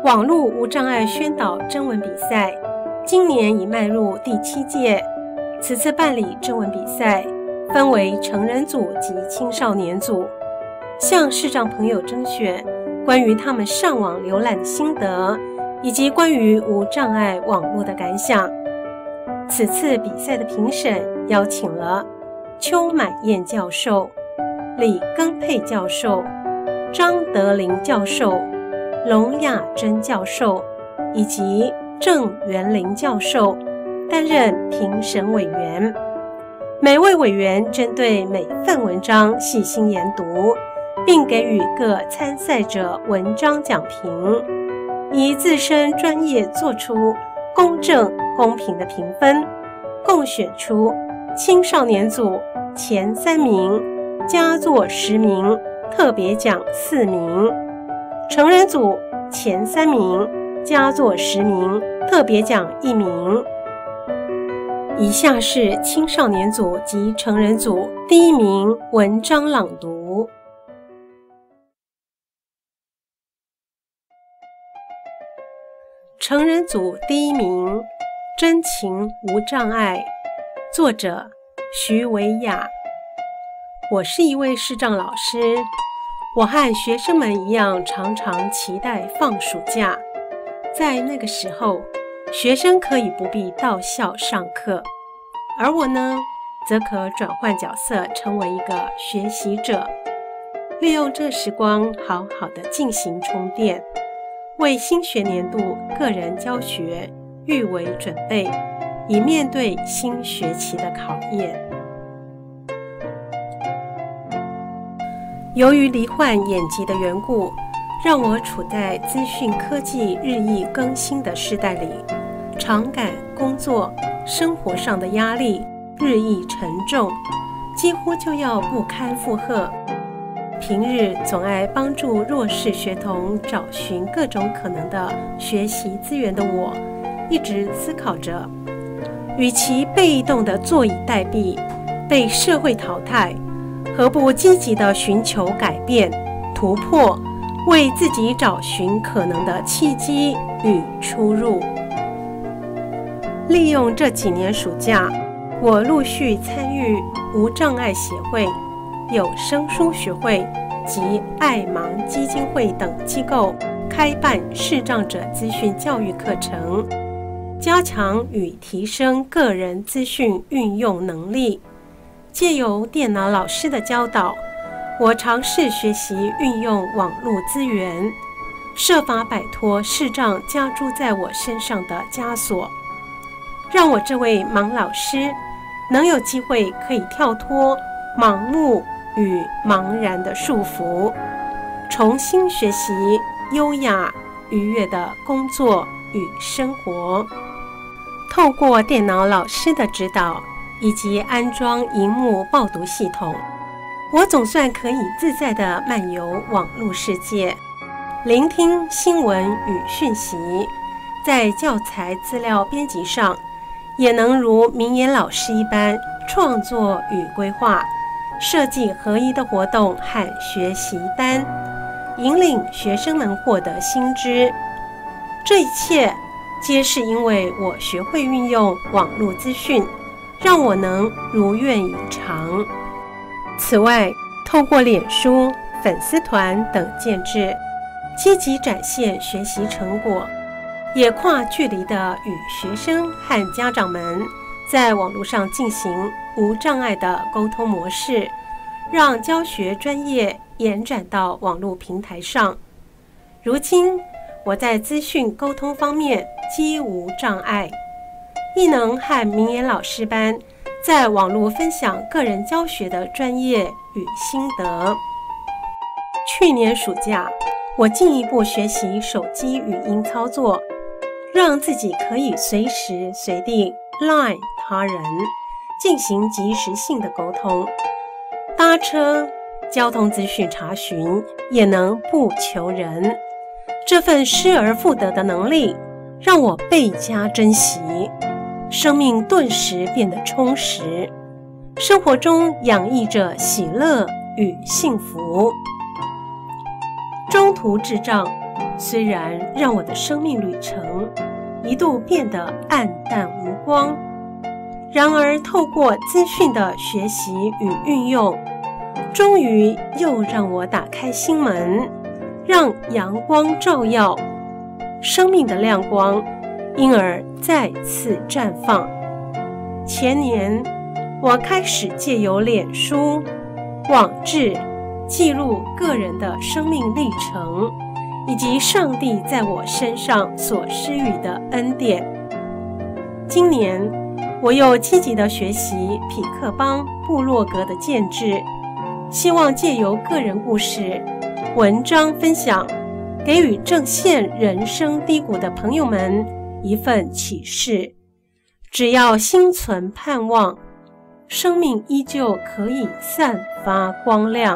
网络无障碍宣导征文比赛今年已迈入第7届。此次办理征文比赛，分为成人组及青少年组，向视障朋友征选关于他们上网浏览的心得，以及关于无障碍网络的感想。此次比赛的评审邀请了邱满燕教授、李根佩教授、张德林教授、龙雅珍教授以及郑元林教授担任评审委员。每位委员针对每份文章细心研读，并给予各参赛者文章讲评，以自身专业做出公正公平的评分，共选出青少年组前3名，佳作10名，特别奖4名；成人组前3名，佳作10名，特别奖1名。以下是青少年组及成人组第1名文章朗读。成人组第1名，真情无障碍，作者徐维雅。我是一位视障老师，我和学生们一样，常常期待放暑假。在那个时候，学生可以不必到校上课，而我呢，则可转换角色，成为一个学习者，利用这时光好好的进行充电，为新学年度个人教学预为准备，以面对新学期的考验。由于罹患眼疾的缘故，让我处在资讯科技日益更新的时代里，常感工作、生活上的压力日益沉重，几乎就要不堪负荷。平日总爱帮助弱势学童找寻各种可能的学习资源的我，一直思考着，与其被动地坐以待毙，被社会淘汰，何不积极地寻求改变、突破，为自己找寻可能的契机与出路。利用这几年暑假，我陆续参与无障碍协会、有声书学会及爱盲基金会等机构开办视障者资讯教育课程，加强与提升个人资讯运用能力。借由电脑老师的教导，我尝试学习运用网络资源，设法摆脱视障加诸在我身上的枷锁，让我这位盲老师能有机会可以跳脱盲目与茫然的束缚，重新学习优雅愉悦的工作与生活。透过电脑老师的指导以及安装萤幕报读系统，我总算可以自在地漫游网络世界，聆听新闻与讯息，在教材资料编辑上也能如明眼老师一般创作与规划，设计合一的活动和学习单，引领学生们获得新知。这一切皆是因为我学会运用网络资讯，让我能如愿以偿。此外，透过脸书、粉丝团等建制，积极展现学习成果，也跨距离地与学生和家长们在网络上进行无障碍的沟通模式，让教学专业延展到网络平台上。如今，我在资讯沟通方面几无障碍，亦能和明眼老师般在网络分享个人教学的专业与心得。去年暑假，我进一步学习手机语音操作，让自己可以随时随地 LINE 他人，进行即时性的沟通。搭车、交通资讯查询也能不求人。这份失而复得的能力，让我倍加珍惜，生命顿时变得充实，生活中洋溢着喜乐与幸福。中途智障虽然让我的生命旅程一度变得黯淡无光，然而透过资讯的学习与运用，终于又让我打开心门，让阳光照耀，生命的亮光因而再次绽放。前年，我开始借由脸书、网志记录个人的生命历程，以及上帝在我身上所施予的恩典。今年，我又积极地学习痞客邦部落格的建制，希望借由个人故事、文章分享，给予正陷人生低谷的朋友们一份启示。只要心存盼望，生命依旧可以散发光亮。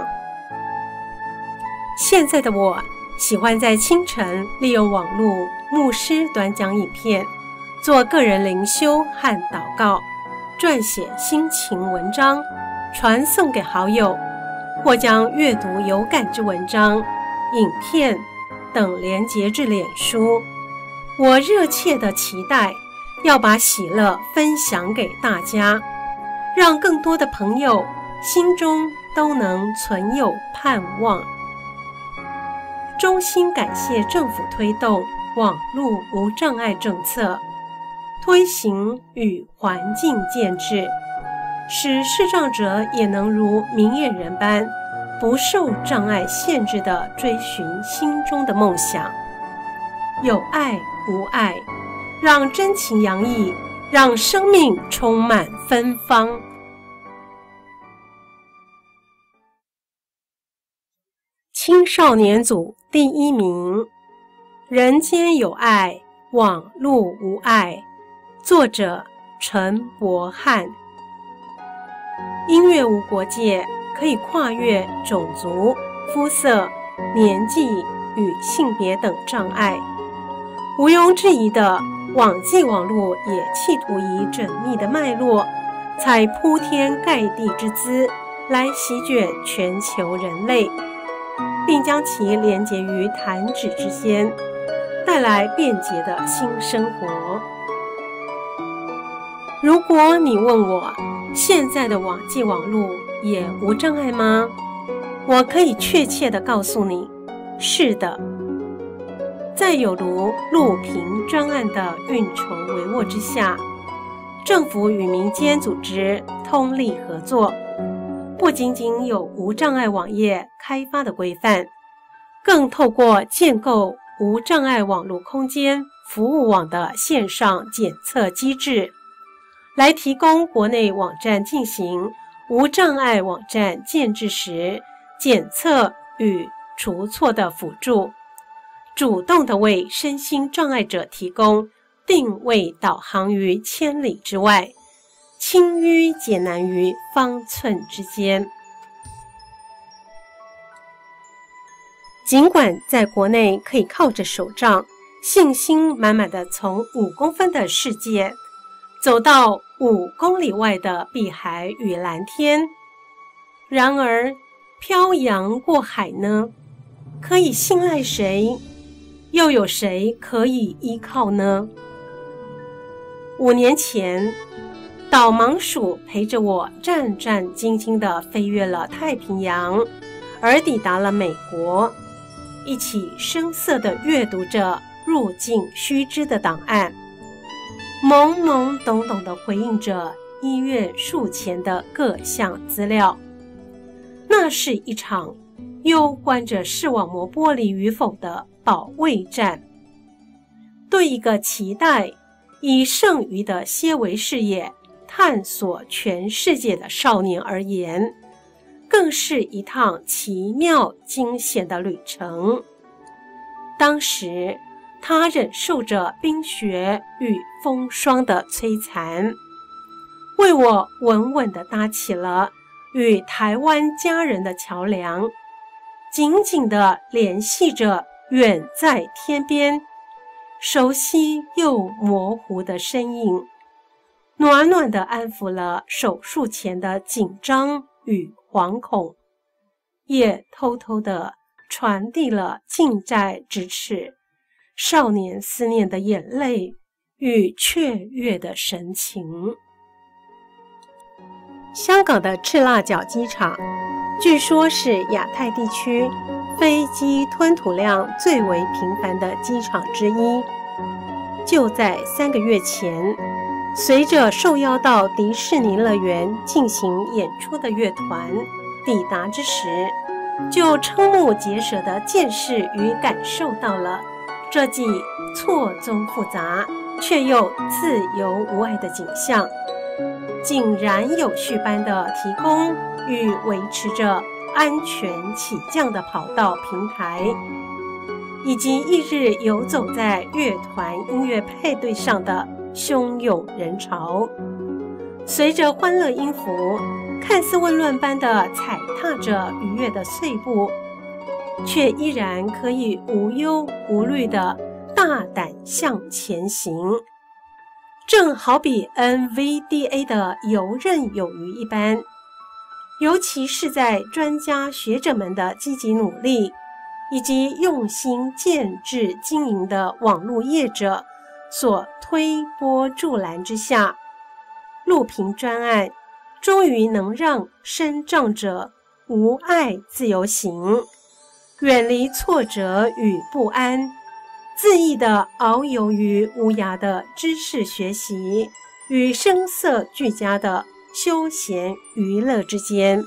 现在的我喜欢在清晨利用网络牧师短讲影片，做个人灵修和祷告，撰写心情文章，传送给好友，或将阅读有感之文章、影片等连结至脸书。我热切地期待要把喜乐分享给大家，让更多的朋友心中都能存有盼望。衷心感谢政府推动网络无障碍政策，推行与环境建制，使视障者也能如明眼人般不受障碍限制地追寻心中的梦想。有爱无爱，让真情洋溢，让生命充满芬芳。青少年组第1名，人间有爱，网络无爱。作者陈柏翰。音乐无国界，可以跨越种族、肤色、年纪与性别等障碍。毋庸置疑的，网际网络也企图以缜密的脉络，采铺天盖地之姿来席卷全球人类，并将其连结于弹指之间，带来便捷的新生活。如果你问我，现在的网际网络也无障碍吗？我可以确切地告诉你，是的。在有如路平专案的运筹帷幄之下，政府与民间组织通力合作，不仅仅有无障碍网页开发的规范，更透过建构无障碍网络空间服务网的线上检测机制，来提供国内网站进行无障碍网站建制时检测与除错的辅助，主动地为身心障碍者提供定位导航于千里之外，轻淤解难于方寸之间。尽管在国内可以靠着手杖，信心满满地从5公分的世界走到5公里外的碧海与蓝天，然而漂洋过海呢？可以信赖谁？又有谁可以依靠呢？5年前，导盲鼠陪着我战战兢兢地飞越了太平洋，而抵达了美国，一起生涩地阅读着入境须知的档案，懵懵懂懂地回应着医院术前的各项资料。那是一场攸关着视网膜剥离与否的保卫战。对一个期待以剩余的些微视野探索全世界的少年而言，更是一趟奇妙惊险的旅程。当时他忍受着冰雪与风霜的摧残，为我稳稳地搭起了与台湾家人的桥梁，紧紧地联系着远在天边熟悉又模糊的身影，暖暖地安抚了手术前的紧张与惶恐，也偷偷地传递了近在咫尺少年思念的眼泪与雀跃的神情。香港的赤腊角机场，据说是亚太地区飞机吞吐量最为频繁的机场之一。就在3个月前，随着受邀到迪士尼乐园进行演出的乐团抵达之时，就瞠目结舌地见识与感受到了这既错综复杂却又自由无碍的景象，井然有序般地提供与维持着安全起降的跑道平台，以及一日游走在乐团音乐配对上的汹涌人潮，随着欢乐音符看似混乱般地踩踏着愉悦的碎步，却依然可以无忧无虑地大胆向前行，正好比 NVDA 的游刃有余一般。尤其是在专家学者们的积极努力，以及用心建制经营的网络业者所推波助澜之下，路平专案终于能让身障者无碍自由行，远离挫折与不安，恣意地遨游于无涯的知识学习与声色俱佳的休闲娱乐之间。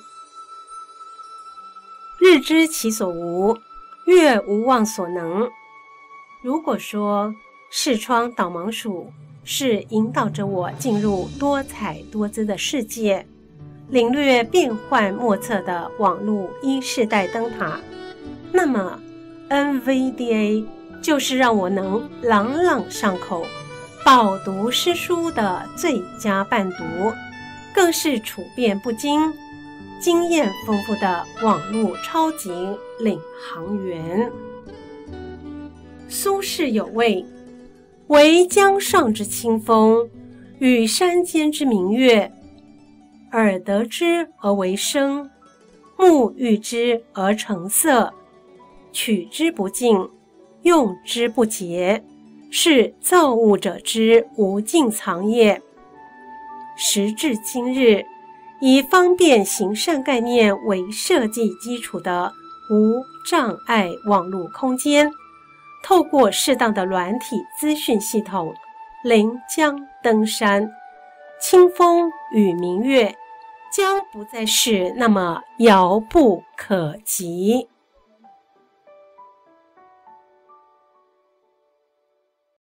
日知其所无，月无忘所能。如果说视窗导盲鼠是引导着我进入多彩多姿的世界，领略变幻莫测的网络1世代灯塔，那么 NVDA 就是让我能朗朗上口饱读诗书的最佳伴读，更是处变不惊经验丰富的网络超级领航员。苏轼有谓：惟江上之清风，与山间之明月，耳得之而为声，目遇之而成色，取之不尽，用之不竭，是造物者之无尽藏也。时至今日，以方便行善概念为设计基础的无障碍网络空间，透过适当的软体资讯系统，临江登山，清风与明月将不再是那么遥不可及。